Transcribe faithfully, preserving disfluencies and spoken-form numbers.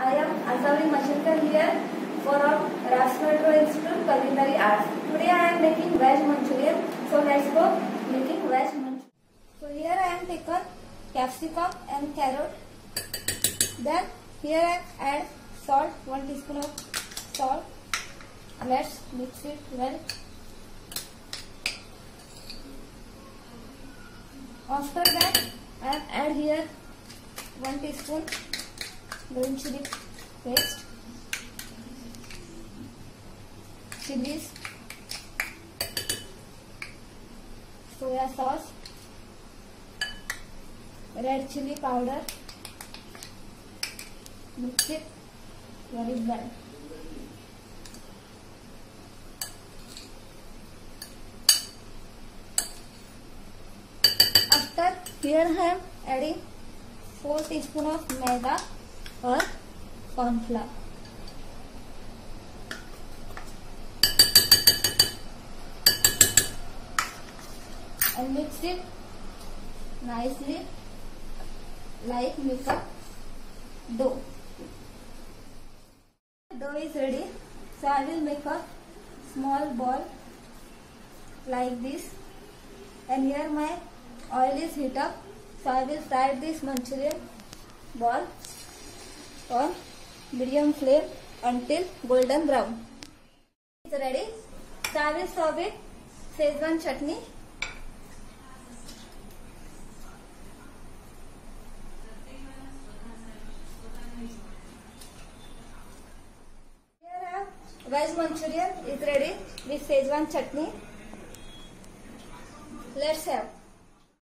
I am Asavi Mashinkar here for our Rasmetro Institute Culinary Arts. Today I am making veg manchurian. So let's go making veg manchurian. So here I am taken capsicum and carrot. Then here I add salt, one teaspoon of salt. Let's mix it well. After that I have add here one teaspoon green chili paste, chilies, soya sauce, red chili powder. Mix it very well. After here I am adding four teaspoon of maida or corn flour. And mix it nicely like make a dough. Dough is ready, so I will make a small ball like this, and here my oil is heat up, so I will fry this manchurian ball on medium flame until golden brown. It's ready, so I will serve it Szechuan chutney. Here I have veg manchurian is ready with Szechuan chutney. Let's have.